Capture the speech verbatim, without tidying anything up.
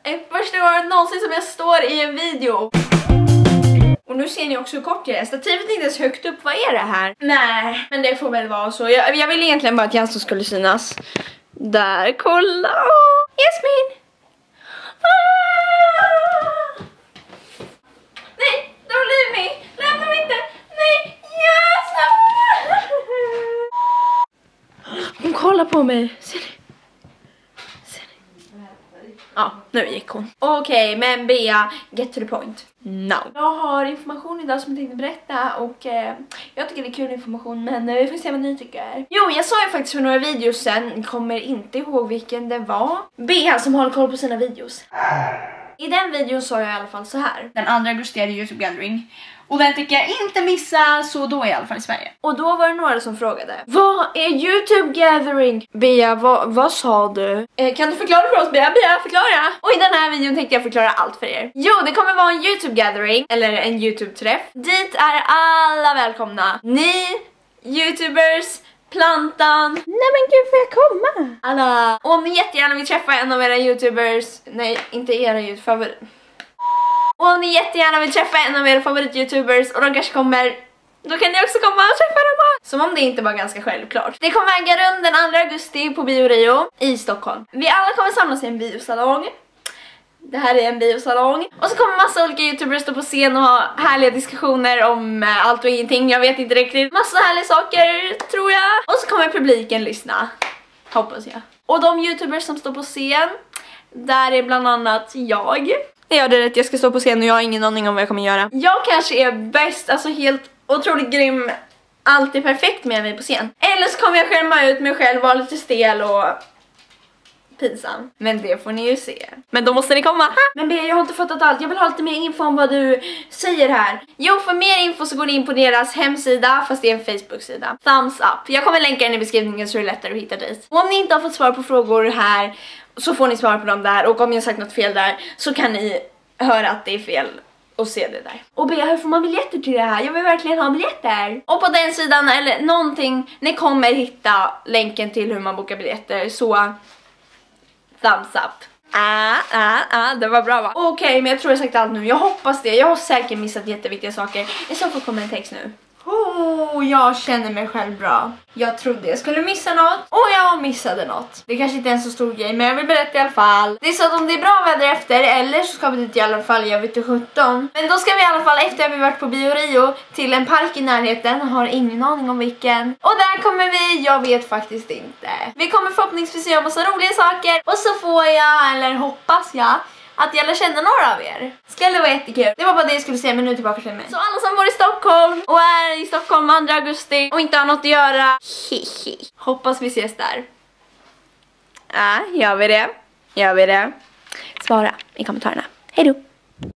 är första gången någonsin som jag står i en video. Och nu ser ni också hur kort jag är. Stativet är inte ens högt upp. Vad är det här? Nej, men det får väl vara så. Jag, jag vill egentligen bara att Jasmin skulle synas. Där, kolla. Jasmin! Ah! Nej, don't leave me. Lämna mig inte. Nej, Jasmin! Hon kollar på mig. Ser ni? Ser ni? Ja, nu gick hon. Okej, okay, men Bea, get to the point. No. Jag har information idag som jag tänkte berätta och eh, jag tycker det är kul information, men eh, vi får se vad ni tycker. Jo, jag sa ju faktiskt för några videos sen, kommer inte ihåg vilken det var. Bea som håller koll på sina videos. I den videon sa jag i alla fall så här. Den andra augusti är det YouTube Gathering. Och den tycker jag inte missa, så då är jag i alla fall i Sverige. Och då var det några som frågade: vad är YouTube Gathering? Bea, vad, vad sa du? Eh, kan du förklara för oss, Bea? Bea, förklara! Och i den här videon tänkte jag förklara allt för er. Jo, det kommer vara en YouTube Gathering, eller en YouTube-träff. Dit är alla välkomna. Ni, YouTubers, Plantan. Nej men gud, får jag komma? Alla. Och om ni jättegärna vill träffa en av era YouTubers, nej, inte era YouTubers. Och om ni jättegärna vill träffa en av era favorit-youtubers och de kanske kommer, då kan ni också komma och träffa dem. Som om det inte var ganska självklart. Det kommer äga rum den andra augusti på Bio Rio i Stockholm. Vi alla kommer samlas i en biosalong. Det här är en biosalong. Och så kommer massa olika youtubers stå på scen och ha härliga diskussioner om allt och ingenting. Jag vet inte riktigt. Massa härliga saker, tror jag. Och så kommer publiken lyssna. Hoppas jag. Och de youtubers som står på scen, där är bland annat jag. Jag det rätt, jag ska stå på scen och jag har ingen aning om vad jag kommer göra. Jag kanske är bäst, alltså helt otroligt grym, alltid perfekt med mig på scen. Eller så kommer jag skärma ut mig själv, vara lite stel och pinsam. Men det får ni ju se. Men då måste ni komma. Ha! Men Bea, jag har inte fattat allt. Jag vill ha lite mer info om vad du säger här. Jo, för mer info så går ni in på deras hemsida, fast det är en Facebook-sida. Thumbs up. Jag kommer länka den i beskrivningen så det är lättare att hitta dit. Och om ni inte har fått svar på frågor här, så får ni svar på dem där. Och om jag sagt något fel där, så kan ni höra att det är fel och se det där. Och Bea, hur får man biljetter till det här? Jag vill verkligen ha biljetter. Och på den sidan, eller någonting, ni kommer hitta länken till hur man bokar biljetter. Så thumbs up. Ah, ah, ah, det var bra, va? Okej, okay, men jag tror jag sagt allt nu. Jag hoppas det. Jag har säkert missat jätteviktiga saker. I så fall kommer en text nu. Oh, jag känner mig själv bra. Jag trodde jag skulle missa något och jag missade något. Det kanske inte är en så stor grej, men jag vill berätta i alla fall. Det är så att om det är bra väder efter, eller så ska vi dit i alla fall, jag vet inte sjutton. Men då ska vi i alla fall, efter att vi varit på Bio Rio, till en park i närheten. Har ingen aning om vilken. Och där kommer vi, jag vet faktiskt inte. Vi kommer förhoppningsvis göra massa roliga saker. Och så får jag, eller hoppas jag, att jag lär känna några av er. Skulle vara jättekul. Det var bara det jag skulle säga, men nu tillbaka till mig. Så alla som bor i Stockholm och är i Stockholm andra augusti och inte har något att göra, hihi. Hoppas vi ses där. Ja, gör vi det? Gör vi det? Svara i kommentarerna. Hej då!